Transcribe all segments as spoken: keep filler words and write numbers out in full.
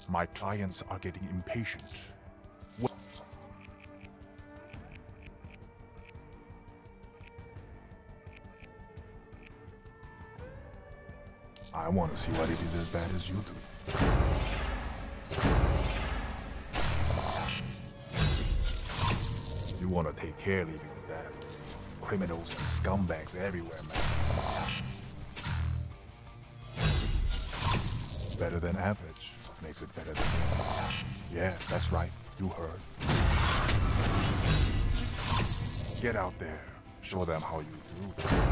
My clients are getting impatient. Wh- I want to see what it is as bad as you do. You want to take care leaving with that. Criminals and scumbags everywhere, man. Better than average makes it better than me. Yeah, that's right. You heard. Get out there. Show them how you do.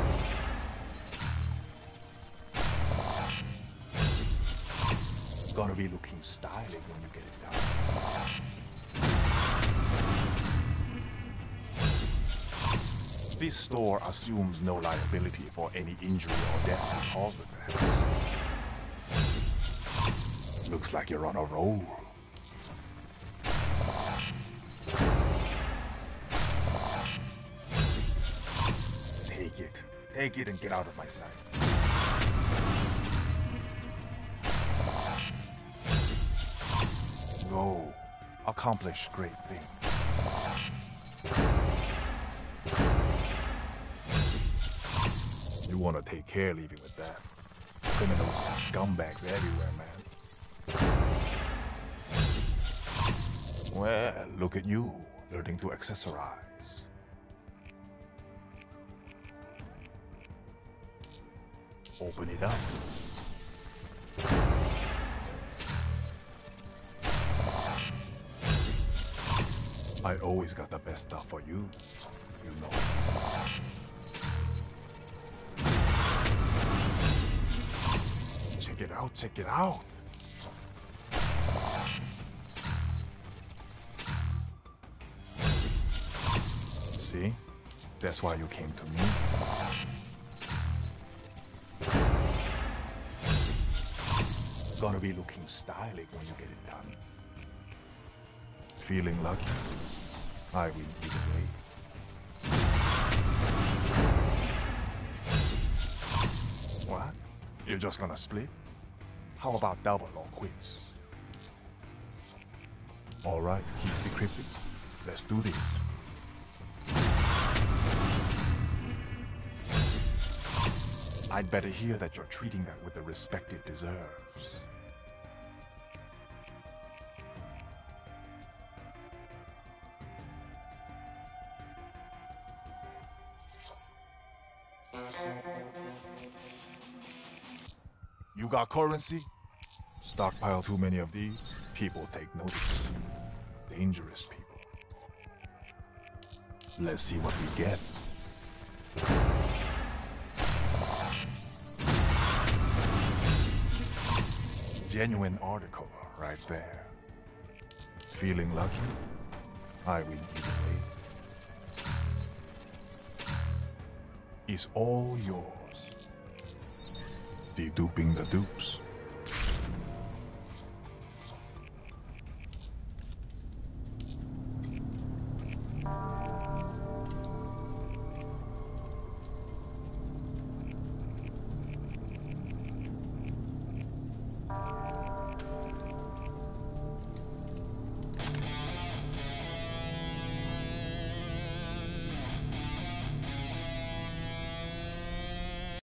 Gonna be looking stylish when you get it done. This store assumes no liability for any injury or death caused with that. Looks like you're on a roll. Take it. Take it and get out of my sight. Go. Accomplish great things. You want to take care leaving with that. Criminals and scumbags everywhere, man. Well, look at you, learning to accessorize. Open it up. I always got the best stuff for you, you know. Check it out, check it out. See? That's why you came to me. Gonna be looking stylish when you get it done. Feeling lucky? I win either way. What? You're just gonna split? How about double or quits? Alright, keep the cryptic. Let's do this. I'd better hear that you're treating that with the respect it deserves. You got currency? Stockpile too many of these, people take notice. Dangerous people. Let's see what we get. Genuine article right there. Feeling lucky? I win either way. It's all yours. Deduping the dupes.